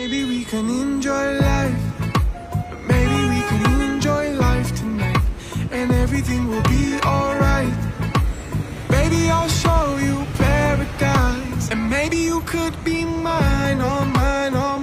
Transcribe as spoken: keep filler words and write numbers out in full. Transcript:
Maybe we can enjoy life. Maybe we can enjoy life tonight, and everything will be alright. Baby, I'll show you paradise, and maybe you could be mine, oh mine, oh